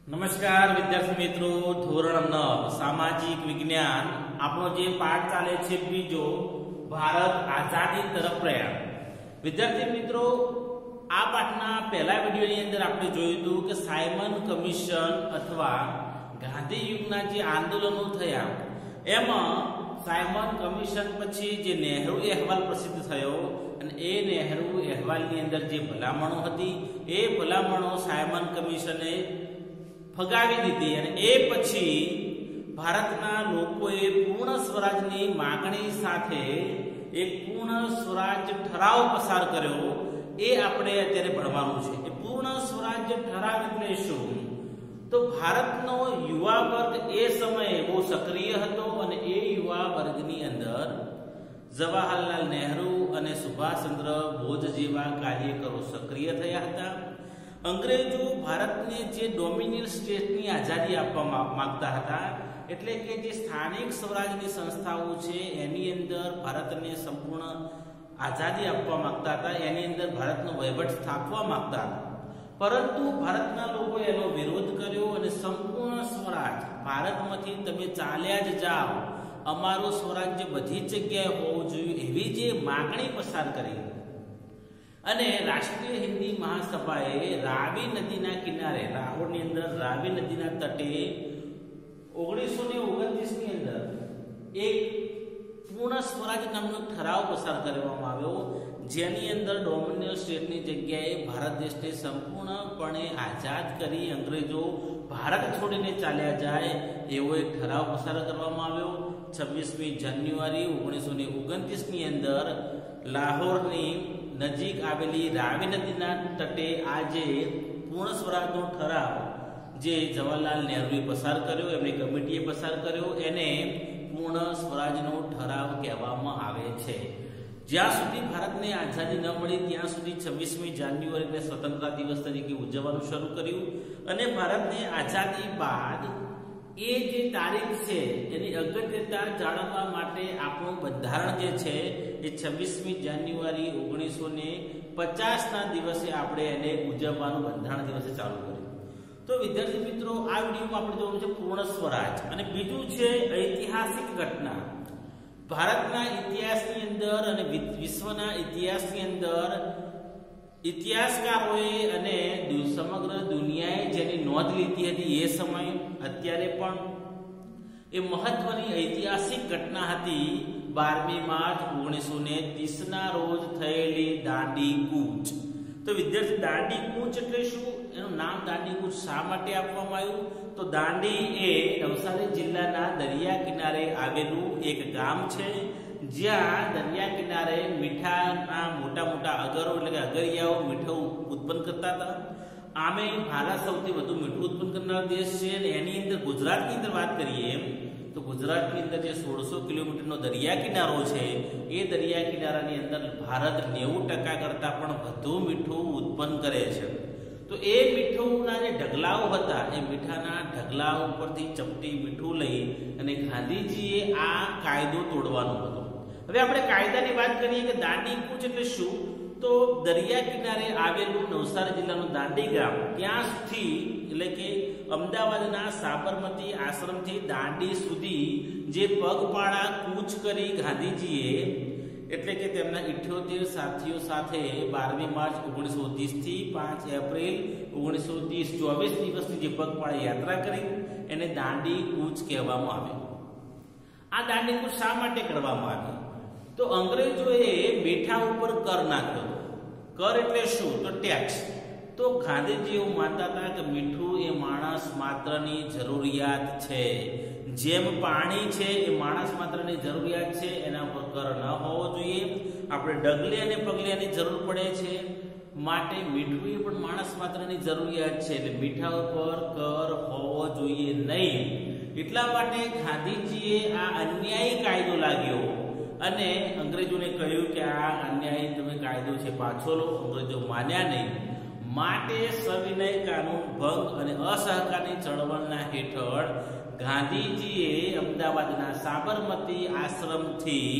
નમસ્કાર વિદ્યાર્થી મિત્રો, ધોરણ 9 સામાજિક વિજ્ઞાન આપણો જે પાઠ ચાલે છે બીજો ભારત આઝાદી તરફ પ્રયાણ. વિદ્યાર્થી મિત્રો, આ પાઠના પહેલા વિડિયોની અંદર આપણે જોયું હતું કે સાયમન કમિશન અથવા ગાંધી યુગના જે આંદોલનો થયા એમાં સાયમન કમિશન પછી જે નહેરુ અહેવાલ પ્રસિદ્ધ થયો અને એ નહેરુ અહેવાલની અંદર જે ભલામણો હતી એ ભલામણો સાયમન કમિશને ફગાવી દીધી અને એ પછી ભારતના લોકોએ પૂર્ણ સ્વરાજની માંગણી સાથે એક પૂર્ણ સ્વરાજ્ય ઠરાવ પસાર કર્યો. એ આપણે અત્યારે ભણવાનું છે. એ પૂર્ણ સ્વરાજ્ય ઠરાવ એટલે શું? તો ભારતનો યુવા વર્ગ એ સમયે બહુ સક્રિય હતો અને એ યુવા વર્ગની અંદર જવાહરલાલ નહેરુ અને સુભાષચંદ્ર બોઝ જેવા કાર્યકરો સક્રિય થયા હતા. અંગ્રેજો ભારતને જે ડોમિનિયન સ્ટેટની આઝાદી આપવા માંગતા હતા, એટલે કે જે સ્થાનિક સ્વરાજની સંસ્થાઓ છે એની અંદર ભારતને સંપૂર્ણ આઝાદી આપવા માંગતા હતા, એની અંદર ભારતનો વહીવટ સ્થાપવા માંગતા હતા. પરંતુ ભારતના લોકોએ એનો વિરોધ કર્યો અને સંપૂર્ણ સ્વરાજ ભારતમાંથી તમે ચાલ્યા જ જાઓ, અમારું સ્વરાજ્ય બધી જ જગ્યાએ હોવું જોઈએ એવી જે માગણી પસાર કરી. અને રાષ્ટ્રીય હિન્દી મહાસભાએ રાવી નદીના કિનારે, લાહોરની અંદર રાવી નદીના તટે 1929 ની અંદર એક પૂર્ણ સ્વરાજ નામનો ઠરાવ પસાર કરવામાં આવ્યો, જેની અંદર ડોમિનિયન સ્ટેટની જગ્યાએ ભારત દેશને સંપૂર્ણપણે આઝાદ કરી અંગ્રેજો ભારત છોડીને ચાલ્યા જાય એવો એક ઠરાવ પસાર કરવામાં આવ્યો. 26મી જાન્યુઆરી 1929 ની અંદર લાહોરની નજીક આવેલી રાવી નદીના તટે આજે પૂર્ણ સ્વરાજનો ઠરાવ જે જવાહરલાલ નહેરુએ પસાર કર્યો, એમની કમિટીએ પસાર કર્યો, એને પૂર્ણ સ્વરાજનો ઠરાવ કહેવામાં આવે છે. જ્યાં સુધી ભારતને આઝાદી ન મળી ત્યાં સુધી 26મી જાન્યુઆરીને સ્વતંત્રતા દિવસ તરીકે ઉજવવાનું શરૂ કર્યું અને ભારતને આઝાદી બાદ એ જે તારીખ છે એની અગત્યતા જાણવા માટે આપણું બંધારણ જે છે એ 26મી જાન્યુઆરી 1950ના દિવસે આપણે એને ઉજવવાનું બંધારણ દિવસે ચાલુ કર્યું. તો વિદ્યાર્થી મિત્રો, આ વિડીયોમાં આપણે જોવાનું છે પૂર્ણ સ્વરાજ અને બીજું છે ઐતિહાસિક ઘટના. ભારતના ઇતિહાસની અંદર અને વિશ્વના ઇતિહાસની અંદર ઇતિહાસકારોએ અને સમગ્ર દુનિયાએ જેની નોંધ લીધી હતી એ સમય અત્યારે પણ એ મહત્વની ઐતિહાસિક ઘટના હતી 12મી માર્ચ 1930ના રોજ થયેલી દાંડી કૂચ. તો વિદ્યાર્થી, દાંડી કૂચ એટલે શું? એનું નામ દાંડી કૂચ શા માટે આપવામાં આવ્યું? તો દાંડી એ નવસારી જિલ્લાના દરિયા કિનારે આવેલું એક ગામ છે, જ્યાં દરિયા કિનારે મીઠાના મોટા મોટા અગરો એટલે કે અગરિયાઓ મીઠું ઉત્પન્ન કરતા હતા. આમે ભારત સૌથી વધુ મીઠું ઉત્પન્ન કરનાર દેશ છે અને એની અંદર ગુજરાતની અંદર વાત કરીએ તો ગુજરાતની અંદર જે 1600 કિલોમીટરનો દરિયા કિનારો છે એ દરિયા કિનારાની અંદર ભારત 90% કરતાં પણ વધુ મીઠું ઉત્પન્ન કરે છે. તો એ મીઠુંના જે ઢગલાઓ હતા એ મીઠાના ઢગલા ઉપરથી ચપટી મીઠું લઈ અને ગાંધીજીએ આ કાયદો તોડવાનો હતો. હવે આપણે કાયદાની વાત કરીએ કે દાંડી કૂચ એટલે શું? તો દરિયા કિનારે આવેલું નવસારી જિલ્લાનું દાંડી ગામ, ત્યાંથી એટલે કે અમદાવાદના સાબરમતી આશ્રમથી દાંડી સુધી જે પગપાળા કૂચ કરી ગાંધીજીએ, એટલે કે તેમના 78 સાથીઓ સાથે 12મી માર્ચ 1930 થી 5 એપ્રિલ 1930 24 દિવસની જે પગપાળા યાત્રા કરી એને દાંડી કૂચ કહેવામાં આવે. આ દાંડી કૂચ શા માટે કરવામાં આવી? તો અંગ્રેજોએ મીઠા ઉપર કર નાખ્યો. કર એટલે શું? તો ટેક્સ. તો ગાંધીજી એવું માનતા હતા કે મીઠું એ માણસ માત્રની જરૂરિયાત છે, જેમ પાણી છે એ માણસ માત્રની જરૂરિયાત છે, એના ઉપર કર ન હોવો જોઈએ. આપણે ડગલે અને પગલે એની જરૂર પડે છે, માટે મીઠું એ પણ માણસ માત્રની જરૂરિયાત છે, એટલે મીઠા ઉપર કર હોવો જોઈએ નહીં. એટલા માટે ગાંધીજીએ આ અન્યાયી કાયદો લાગ્યો અને અંગ્રેજોને કહ્યું કે આ અન્યાયી તમે કાયદો છે પાછો લો. અંગ્રેજો માન્યા નહીં, માટે સવિનય કાનૂન ભંગ અને અસહકારની ચળવળના હેઠળ ગાંધીજીએ અમદાવાદના સાબરમતી આશ્રમથી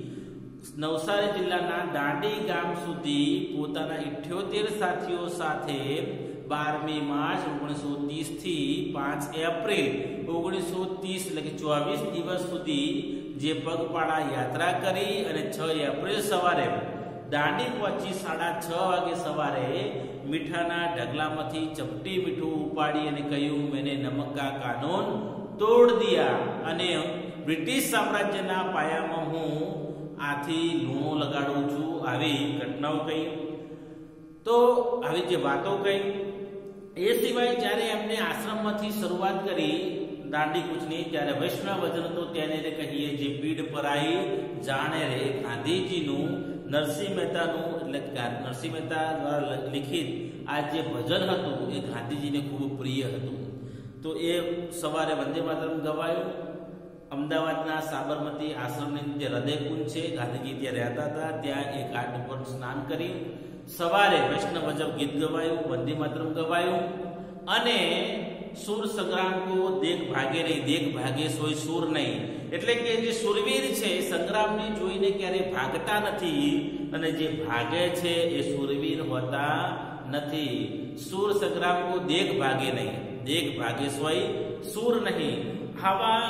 નવસારી જિલ્લાના દાંડી ગામ સુધી પોતાના 78 સાથીઓ સાથે 12મી માર્ચ 1930 થી 5 એપ્રિલ 1930 એટલે કે 24 દિવસ સુધી જે પગપાળા યાત્રા કરી અને 6 એપ્રિલ સવારે દાંડી પહોંચી 6:30 વાગે સવારે મીઠાના ઢગલામાંથી ચપટી મીઠું ઉપાડી અને કહ્યું, મેને નમક કા કાનૂન તોડ દિયા, અને બ્રિટિશ સામ્રાજ્યના પાયામાં હું આથી લૂણો લગાડું છું. આવી ઘટનાઓ કહી, તો આવી જે વાતો કહી. એ સિવાય જ્યારે એમને આશ્રમમાંથી શરૂઆત કરી દાંડી કૂચની, ત્યારે વૈષ્ણવજન તો તેને કહીએ જે પીડ પરાઈ જાણે રે, ગાંધીજીનું નરસિંહ મહેતાનું એટલે નરસિંહ મહેતા દ્વારા લિખિત આ જે ભજન હતું એ ગાંધીજીને ખૂબ પ્રિય હતું. તો એ સવારે વંદે માતરમ ગવાયું. અમદાવાદના સાબરમતી આશ્રમની જે હૃદયકુંજ છે, ગાંધીજી ત્યાં રહેતા હતા, ત્યાં એ ઘાટ ઉપર સ્નાન કરી સવારે વૈષ્ણવજન ગીત ગવાયું, વંદે માતરમ ગવાયું. અને સુર સંગ્રામ કો દેખ ભાગે નહીં, દેખ ભાગે સોય સુર નહીં, એટલે કે જે સુરવીર છે સંગ્રામને જોઈને ક્યારે ભાગતા નથી, અને જે ભાગે છે એ સુરવીર હોતા નથી. સુર સંગ્રામ કો દેખ ભાગે નહીં, દેખ ભાગે સોય સુર નહીં. આવા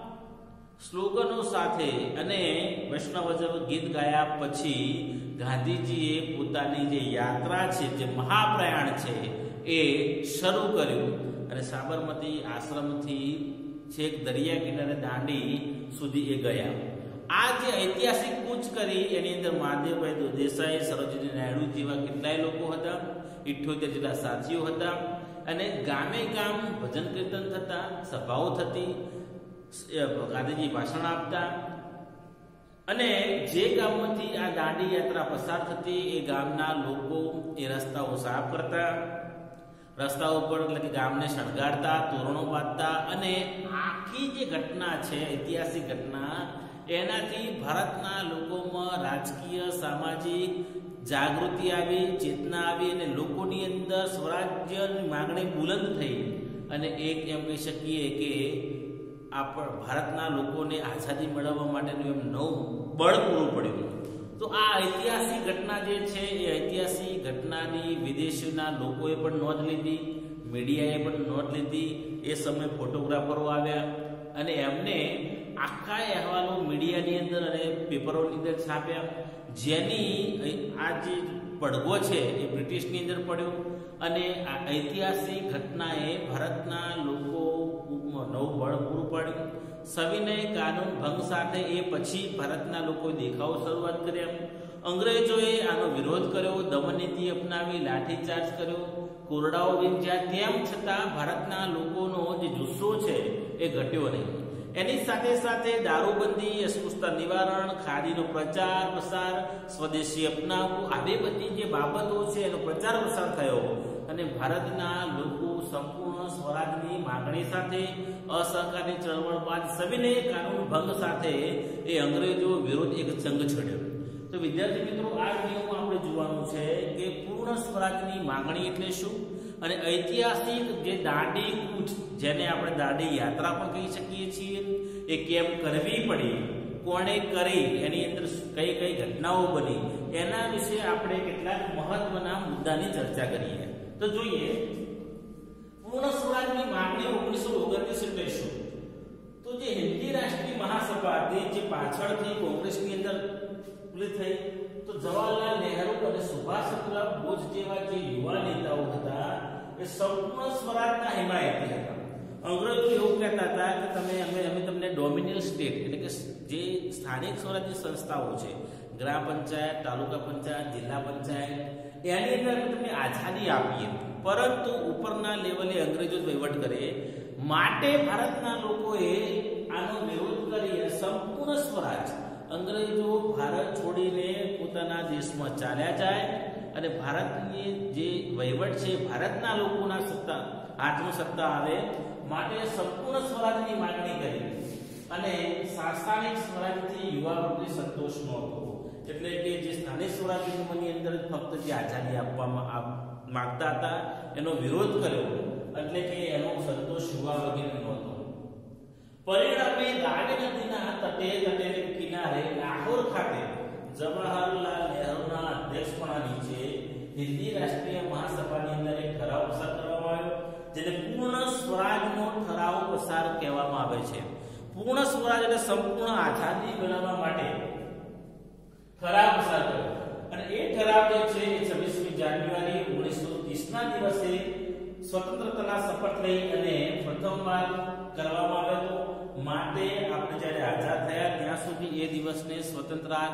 સ્લોગનો સાથે અને વૈષ્ણવજન ગીત ગાયા પછી ગાંધીજીએ પોતાની જે યાત્રા છે, જે મહાપ્રયાણ છે એ શરૂ કર્યું. અને સાબરમતી આશ્રમથી છેક દરિયા કિનારે દાંડી સુધી એ ગયા. આ જે ઐતિહાસિક કૂચ કરી એની અંદર મહાદેવભાઈ દેસાઈ, સરોજિની નાયડુ જેવા કેટલાય લોકો હતા, 78 જેટલા સાથીઓ હતા. અને ગામે ગામ ભજન કીર્તન થતા, સભાઓ થતી, ગાંધીજી ભાષણ આપતા. અને જે ગામમાંથી આ દાંડી યાત્રા પસાર થતી એ ગામના લોકો એ રસ્તાઓ સાફ કરતા, રસ્તા ઉપર એટલે કે ગામને શણગારતા, તોરણો બાંધતા. અને આખી જે ઘટના છે, ઐતિહાસિક ઘટના, એનાથી ભારતના લોકોમાં રાજકીય સામાજિક જાગૃતિ આવી, ચેતના આવી, અને લોકોની અંદર સ્વરાજ્યની માંગણી બુલંદ થઈ. અને એક એમ કહી શકીએ કે ભારતના લોકોને આઝાદી મેળવવા માટેનું એમ નવું બળ પૂરું પડ્યું. તો આ ઐતિહાસિક ઘટના જે છે એ ઐતિહાસિક ઘટનાની વિદેશીના લોકોએ પણ નોંધ લીધી, મીડિયાએ પણ નોંધ લીધી. એ સમયે ફોટોગ્રાફરો આવ્યા અને એમને આખા અહેવાલો મીડિયાની અંદર અને પેપરોની અંદર છાપ્યા, જેની આ જે પડઘો છે એ બ્રિટિશની અંદર પડ્યો. અને આ ઐતિહાસિક ઘટનાએ ભારતના લોકો નવું બળ પૂરું પાડ્યું. સવિનય કાનૂન ભંગ સાથે એ પછી ભારતના લોકોએ દેખાવો શરૂઆત કર્યા. અંગ્રેજોએ આનો વિરોધ કર્યો, દમનનીતિ અપનાવી, લાઠીચાર્જ કર્યો, કોરડાઓ વીંધ્યા. તેમ છતાં ભારતના લોકોનો જે જુસ્સો છે એ ઘટ્યો નહીં. એની સાથે સાથે દારૂબંધી, અસ્પૃશ્યતા નિવારણ, ખાદીનો પ્રચાર પ્રસાર, સ્વદેશી અપનાવવું, આવી બધી જે બાબતો છે એનો પ્રચાર પ્રસાર થયો. અને ભારતના લોકો સંપૂર્ણ સ્વરાજની માંગણી સાથે, અસહકારની ચળવળ બાદ સવિનય કાનૂન ભંગ સાથે એ અંગ્રેજો વિરોધ એક જંગ છેડ્યો. તો વિદ્યાર્થી મિત્રો, આ વિડીયોમાં આપણે જોવાનું છે કે પૂર્ણ સ્વરાજની માંગણી એટલે શું, અને ઐતિહાસિક જે દાંડી કૂચ, જેને આપણે દાંડી યાત્રા પણ કહી શકીએ છીએ, એ કેમ કરવી પડી, કોણે કરી, એની અંદર કઈ કઈ ઘટનાઓ બની, એના વિશે આપણે કેટલાક મહત્વના મુદ્દાની ચર્ચા કરીએ. તો જોઈએ, પૂર્ણ સ્વરાજની માંગણી 1929 કહીશું તો જે હિન્દી રાષ્ટ્રીય મહાસભા હતી, જે પાછળથી કોંગ્રેસની અંદર થઈ, તો જવાહરલાલ નહેરુ અને સુભાષચંદ્ર બોઝ જેવા જે યુવા નેતાઓ હતા એ સંપૂર્ણ સ્વરાજના હિમાયતી હતા. અંગ્રેજો એવું કહેતા હતા કે અમે તમને ડોમિનિયલ સ્ટેટ એટલે કે જે સ્થાનિક સ્વરાજની સંસ્થાઓ છે, ગ્રામ પંચાયત, તાલુકા પંચાયત, જિલ્લા પંચાયત, એની અંદર તમને આઝાદી આપીએ, પરંતુ ઉપરના લેવલે અંગ્રેજો વહીવટ કરે. માટે ભારતના લોકોએ આનો વિરોધ કરી સંપૂર્ણ સ્વરાજ, અંગ્રેજો ભારત છોડીને પોતાના દેશમાં ચાલ્યા જાય અને ભારતની જે વહીવટ છે ભારતના લોકોના સત્તા હાથમાં સત્તા આવે, માટે સંપૂર્ણ સ્વરાજની માંગણી કરી. અને સ્થાનિક સ્વરાજથી યુવા વર્ગને સંતોષ નહોતો, એટલે કે જે સ્થાનિક સ્વરાજની અંદર ફક્ત જે આઝાદી આપવામાં માંગતા હતા એનો વિરોધ કર્યો, એટલે કે એનો સંતોષ યુવા વર્ગને નહોતો. પરિણામે રાવી નદીના તટે કિનારે લાહોર ખાતે જવાહરલાલ નહેરુના અધ્યક્ષપણા નીચે હિન્દી રાષ્ટ્રીય મહાસભાની અંદર એક ઠરાવ પસાર જેને પૂર્ણ સ્વરાજનો ઠરાવ પસાર કહેવામાં આવે છે. પૂર્ણ સ્વરાજ એટલે સંપૂર્ણ આઝાદી મેળવવા માટે ઠરાવ પસાર કર્યો અને એ ઠરાવ જે છે એ 26મી જાન્યુઆરી 1930 ના દિવસે સ્વતંત્રતાના શપથ લઈ અને પ્રથમવાર કરવામાં આવ્યો. માટે આપણે જ્યારે આઝાદ થયા ત્યાં સુધી એ દિવસને સ્વતંત્રતા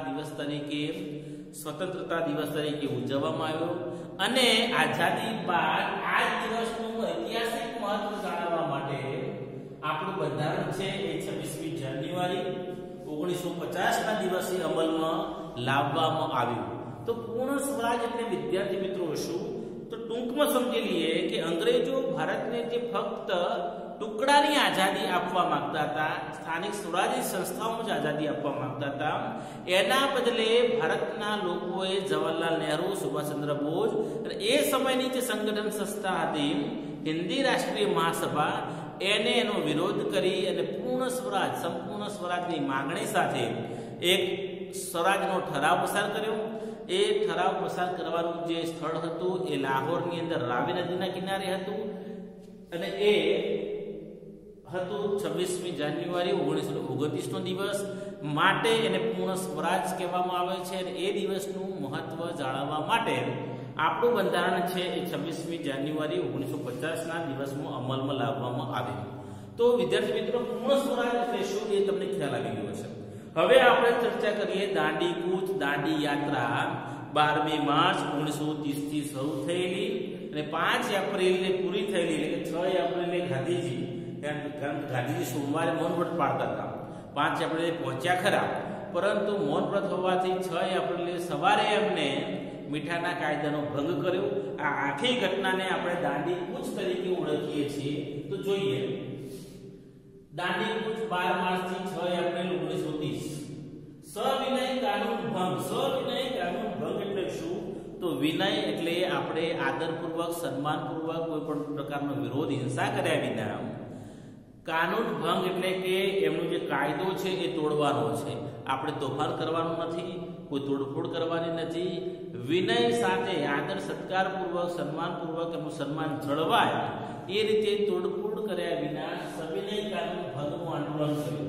દિવસ તરીકે ઉજવવામાં આવ્યો અને આઝાદી બાદ આ દિવસનું ઐતિહાસિક મહત્વ જાણવા માટે આપણું બંધારણ છે એ 26મી જાન્યુઆરી 1950 ના દિવસે અમલમાં લાવવામાં આવ્યું. તો પૂર્ણ સ્વરાજ એટલે વિદ્યાર્થી મિત્રો શું? તો ટૂંકમાં સમજી લઈએ કે અંગ્રેજો ભારતને જે ફક્ત ટુકડાની આઝાદી આપવા માંગતા હતા, સ્થાનિક સ્વરાજ્ય સંસ્થાઓમાં જ આઝાદી આપવા માંગતા હતા, એના બદલે ભારતના લોકોએ જવાહરલાલ નહેરુ, સુભાષચંદ્ર બોઝ અને એ સમયની જે સંગઠન સંસ્થા હતી હિન્દી રાષ્ટ્રીય મહાસભા એનો વિરોધ કરી અને પૂર્ણ સ્વરાજ, સંપૂર્ણ સ્વરાજની માંગણી સાથે એક સ્વરાજનો ઠરાવ પસાર કર્યો. એ ઠરાવ પસાર કરવાનું જે સ્થળ હતું એ લાહોરની અંદર રાવી નદીના કિનારે હતું અને એ હતું 26મી જાન્યુઆરી 1929 નો દિવસ. માટે એને પૂર્ણ સ્વરાજ કહેવામાં આવે છે અને એ દિવસનું મહત્વ જાણવા માટે આપણું બંધારણ છે એ 26મી જાન્યુઆરી 1950 ના દિવસમાં અમલમાં લાવવામાં આવ્યું. તો વિદ્યાર્થી મિત્રો, પૂર્ણ સ્વરાજ એટલે શું એ તમને ખ્યાલ આવી ગયો છે. હવે આપણે ચર્ચા કરીએ દાંડી કૂચ, દાંડી યાત્રા 12મી માર્ચ 1930 થી શરૂ થયેલી અને 5 એપ્રિલને પૂરી થયેલી. એટલે કે 6 એપ્રિલે ગાંધીજી સોમવારે મૌન વ્રત પાળતા હતા. 5 એપ્રિલે પહોંચ્યા ખરા, પરંતુ મૌન વ્રત હોવાથી 6 એપ્રિલે સવારે એમને મીઠાના કાયદાનો ભંગ કર્યો. આ આખી ઘટનાને આપણે દાંડી કૂચ તરીકે ઓળખીએ છીએ. તો જોઈએ, દાંડી કૂચ 12 માર્ચ થી 6 એપ્રિલ 1930. સવિનય કાનૂન ભંગ. સવિનય કાનૂન ભંગ એટલે શું? તો વિનય એટલે આપણે આદરપૂર્વક, સન્માનપૂર્વક કોઈ પણ પ્રકારનો વિરોધ, હિંસા કર્યા વિના. કાનૂન ભંગ એટલે કે એમનો જે કાયદો છે એ તોડવાનો છે. આપણે તોફાન કરવાનું નથી, કોઈ તોડફોડ કરવાની નથી. વિનય સાથે આદર સત્કારપૂર્વક, સન્માનપૂર્વક એનું સન્માન જળવાય એ રીતે તોડફોડ કર્યા વિના સવિનય કાનૂન ભંગનું આંદોલન કર્યું.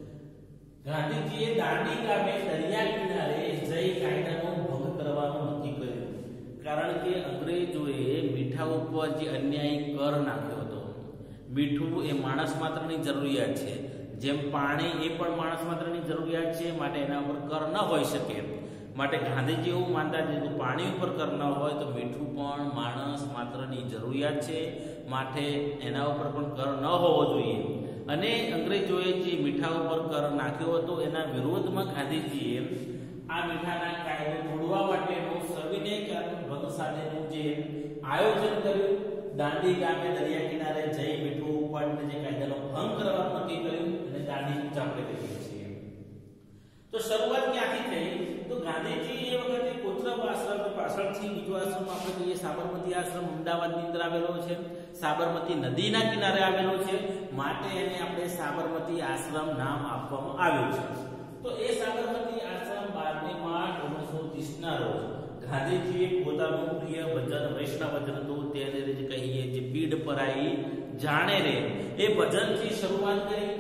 ગાંધીજીએ દાંડી ગામે દરિયા કિનારે જઈ કાયદાનો ભંગ કરવાનું નક્કી કર્યું. કારણ કે અંગ્રેજોએ મીઠા ઉપર જે અન્યાયી કર નાખ્યો હતો. મીઠું એ માણસ માત્રની જરૂરિયાત છે, જેમ પાણી એ પણ માણસ માત્રની જરૂરિયાત છે, માટે એના ઉપર કર ન હોઈ શકે. માટે ગાંધીજી એવું માનતા હતા કે પાણી ઉપર કર ન હોય તો મીઠું પણ માણસ માત્રની જરૂરિયાત છે, માટે એના ઉપર પણ કર ન હોવો જોઈએ. અને અંગ્રેજોએ જે મીઠા ઉપર કર નાખ્યો હતો એના વિરોધમાં ગાંધીજીએ આ મીઠાના કાયદો તોડવા માટેનું સવિનય કાનૂન ભંગ સાથેનું જે આયોજન કર્યું. દાંડી ગામે દરિયા કિનારે જઈ મીઠું ઉપાડીને જે કાયદાનો ભંગ કરવાનું નક્કી કર્યું અને દાંડી કૂચ આપણે કહીએ છીએ. તો શરૂઆત ક્યાંથી થઈ? તો ગાંધીજી એ વખતે કોચરબ આશ્રમ પાછળથી બીજો આશ્રમ આપણે કહીએ સાબરમતી આશ્રમ અમદાવાદની અંદર આવેલો છે. સાબરમતી નદીના કિનારે આવેલો છે, માટે એને આપણે સાબરમતી આશ્રમ નામ આપવામાં આવ્યું છે. તો એ સાબરમતી આશ્રમ 12મી માર્ચ 1930 ના રોજ ગાંધીજીએ પોતાનું પ્રિય ભજન વૈષ્ણવ ભજન હતું તેને જે કહીએ જે પીડ પરાઈ જાણે રે એ ભજનથી શરૂઆત કરી.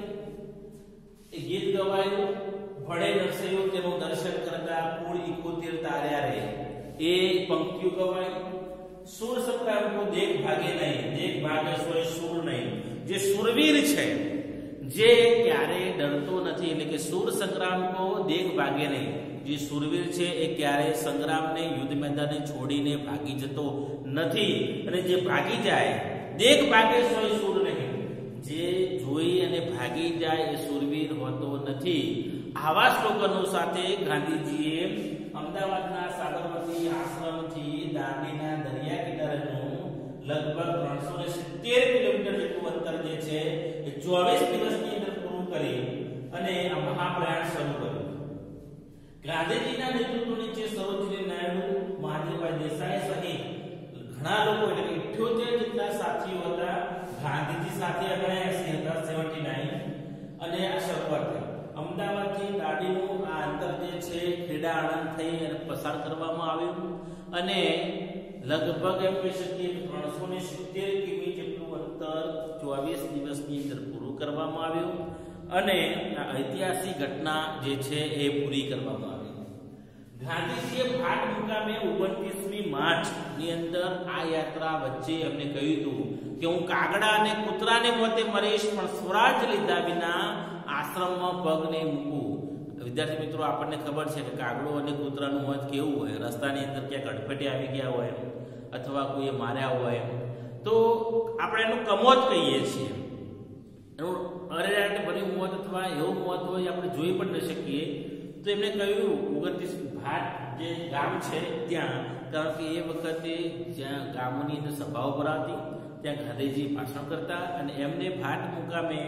એ ગીત ગવાયું, ભળે નરસૈયો તેનું દર્શન કરતા કુળ 71 તાર્યા રે, એ પંક્તિઓ ગવાય. સુર સંગ્રામ કો દેખ ભાગે નહીં, દેખ ભાગે સોય સુર નહીં. જે સુરવીર છે, જે ક્યારે ડરતો નથી, એટલે કે સુર સંગ્રામ કો દેખ ભાગે નહીં. જે સુરવીર છે એ ક્યારે સંગ્રામને, યુદ્ધ મેદાનને છોડીને ભાગી જતો નથી. અને જે ભાગી જાય, દેખ ભાગે સોય સુર નહીં, જે જોઈ અને ભાગી જાય એ સુરવીર હોતો નથી. આવા સ્લોગનો સાથે ગાંધીજીએ અમદાવાદના સાબરમતી આશ્રમથી દાંડીના દરિયા કિનારેનું લગભગ 370 કિલોમીટર જેટલું અંતર જે છે એ 24 દિવસની અંદર પૂરું કરી અને આ મહાપ્રયાણ શરૂ કર્યું. ગાંધીજીના નેતૃત્વ નીચે સરોજિની નાયડુ, મહાદેવભાઈ દેસાઈ સહિત ઘણા લોકો, એટલે 78 જેટલા સાથીઓ હતા. ગાંધીજી સાથે 79 હતા, 79, અને આ શરૂઆત થઈ. અમદાવાદથી દાંડીનું આ અંતર જે છે ખેડા આણંદ થઈ અને પસાર કરવામાં આવ્યું અને લગભગ એમ કહી શકીએ 370 કિમી જેટલું અંતર 24 દિવસની અંદર પૂરું કરવામાં આવ્યું અને આ ઐતિહાસિક ઘટના જે છે એ પૂરી કરવામાં આવી. ગાંધીજીએ ભાટ મુકામે 29મી માર્ચની અંદર આ યાત્રા વચ્ચે એમને કહ્યું હતું કે હું કાગડા અને કૂતરાને મોતે મરીશ પણ સ્વરાજ લીધા વિના આશ્રમમાં પગ નહીં મૂકું. વિદ્યાર્થી મિત્રો, આપણને ખબર છે કે કાગડો અને કૂતરાનું મોત કેવું હોય. રસ્તાની અંદર ક્યાંક અડફેટે આવી ગયા હોય અથવા કોઈએ માર્યા હોય તો આપણે એનું કમોત કહીએ છીએ. એનું અરેરાટી ભર્યું મોત અથવા એવું મોત હોય આપણે જોઈ પણ ન શકીએ. તો એમને કહ્યું 29 ભાટ જે ગામ છે ત્યાં, કારણ કે એ વખતે જ્યાં ગામોની અંદર સભાઓ ભરાતી ત્યાં ગાંધીજી ભાષણ કરતા અને એમને ભાટ મુકામે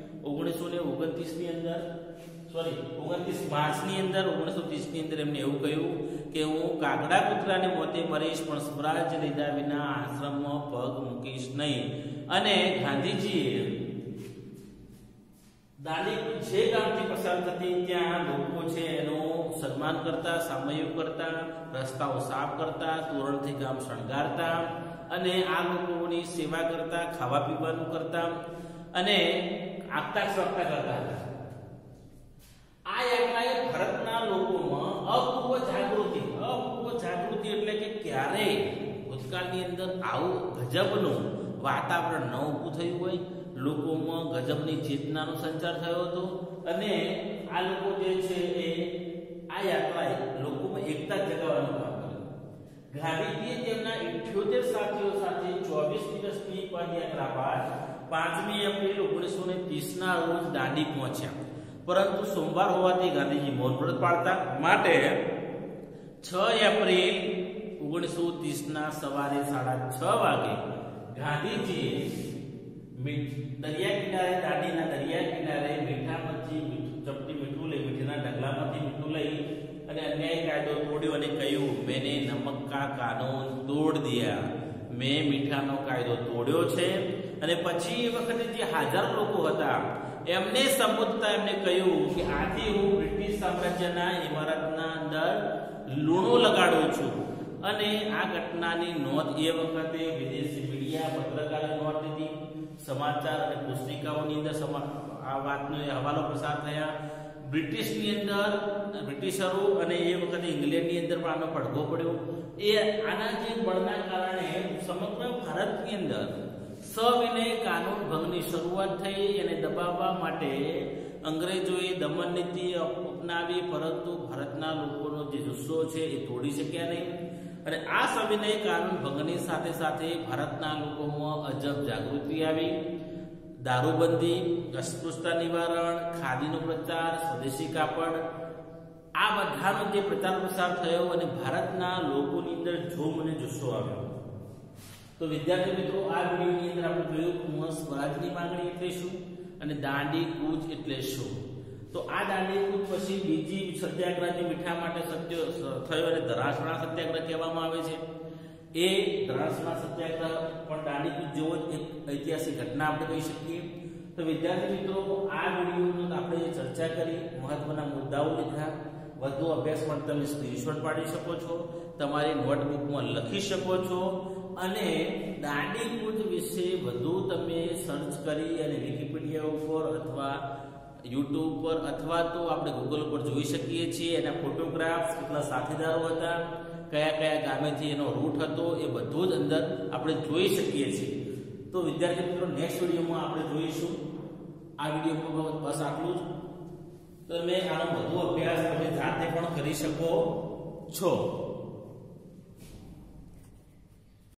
29 માર્ચની અંદર 1930ની અંદર એમને એવું કહ્યું કે હું કાગડા કૂતરાને મોતે મરીશ પણ સ્વરાજ લીધા વિના આશ્રમમાં પગ મૂકીશ નહીં. અને ગાંધીજીએ દાંડી જે ગામથી પસાર થતી ત્યાં લોકો છે એનું સન્માન કરતા, સામયું કરતા, રસ્તાઓ સાફ કરતા, તોરણથી ગામ શણગારતા અને આ લોકોની સેવા કરતા, ખાવા પીવાનું કરતા અને આગતા સ્વાગતા કરતા હતા. આ યાત્રાએ ભારતના લોકોમાં અપૂર્વ જાગૃતિ એટલે કે ક્યારેય ભૂતકાળની અંદર આવું ગજબનું વાતાવરણ ન ઊભું થયું હોય. લોકોમાં ગજબની ચેતનાનો સંચાર થયો હતો અને આ લોકો જે છે એ આ યાત્રાએ લોકોમાં એકતા જગાવવાનું કામ કર્યું. ગાંધીજીએ તેમના 78 સાથીઓ સાથે 24 દિવસની પદયાત્રા બાદ 5મી એપ્રિલ 1930ના રોજ દાંડી પહોંચ્યા. પરંતુ સોમવાર હોવાથી ગાંધીજી મૌન વ્રત પાળતા માટે 6 એપ્રિલ 1930ના સવારે 6:30 વાગે ગાંધીજીએ દરિયા કિનારે, દાંડીના દરિયા કિનારે મીઠામાંથી ચપટી મીઠું લઈ, મીઠાના ઢગલામાંથી મીઠું લઈ અને અન્યાય કાયદો તોડ્યો અને કહ્યું, મેને નમક કા કાનૂન તોડ દિયા. મેં મીઠાનો કાયદો તોડ્યો છે. અને પછી એ વખતે જે હાજર લોકો હતા એમને સંબોધતા એમને કહ્યું કે આથી હું બ્રિટિશ સામ્રાજ્યના ઇમારતના અંદર લૂણો લગાડું છું. અને આ ઘટનાની નોંધ એ વખતે વિદેશી મીડિયા, પત્રકારોએ નોંધ લીધી. સમાચાર અને પુસ્તિકાઓની અંદર આ વાતનો હવાલો પ્રસાર થયા. બ્રિટિશની અંદર બ્રિટિશરો અને એ વખતે ઇંગ્લેન્ડની અંદર પણ આનો પડઘો પડ્યો. આના જે બળના કારણે સમગ્ર ભારતની અંદર સવિનય કાનૂન ભંગની શરૂઆત થઈ અને દબાવવા માટે અંગ્રેજોએ દમન નીતિ અપનાવી, પરંતુ ભારતના લોકોનો જે જુસ્સો છે એ તોડી શક્યા નહીં. અને આ સવિનય કાનૂન ભંગની સાથે સાથે ભારતના લોકોમાં અજબ જાગૃતિ આવી. દારૂબંધી, અસ્પૃશ્યતા નિવારણ, ખાદીનો પ્રચાર, સ્વદેશી કાપડ, આ બધાનો જે પ્રચાર પ્રસાર થયો અને ભારતના લોકોની અંદર જોમ અને જુસ્સો આવ્યો. તો વિદ્યાર્થી મિત્રો, આ વિડીયોની અંદર આપણે જોયું સ્વરાજની માંગણી એટલે શું અને દાંડી કૂચ એટલે શું. તો આ દાંડી કૂચ પછી બીજી સત્યાગ્રહ મીઠા માટે થયો અને ધરાસણા સત્યાગ્રહ કહેવામાં આવે છે. એ ધરાસણા સત્યાગ્રહ પણ દાંડી કૂચ જેવો જ એક ઐતિહાસિક ઘટના આપણે કહી શકીએ. તો વિદ્યાર્થી મિત્રો, આ વિડીયોમાં આપણે ચર્ચા કરી, મહત્વના મુદ્દાઓ લીધા. વધુ અભ્યાસ માટે તમે સ્ક્રીનશોટ પાડી શકો છો, તમારી નોટબુકમાં લખી શકો છો અને દાંડી કૂચ વિશે વધુ તમે સર્ચ કરી અને વિકિપીડિયા ઉપર અથવા યુટ્યુબ પર અથવા તો આપણે ગૂગલ પર જોઈ શકીએ છીએ. એના ફોટોગ્રાફ્સ, કેટલા સાથીદારો હતા, કયા કયા ગામેથી એનો રૂટ હતો, એ બધું જ અંદર આપણે જોઈ શકીએ છીએ. તો વિદ્યાર્થી મિત્રો, નેક્સ્ટ વિડીયોમાં આપણે જોઈશું. આ વિડીયોમાં બસ આટલું જ. તમે આનો વધુ અભ્યાસ તમે જાતે પણ કરી શકો છો.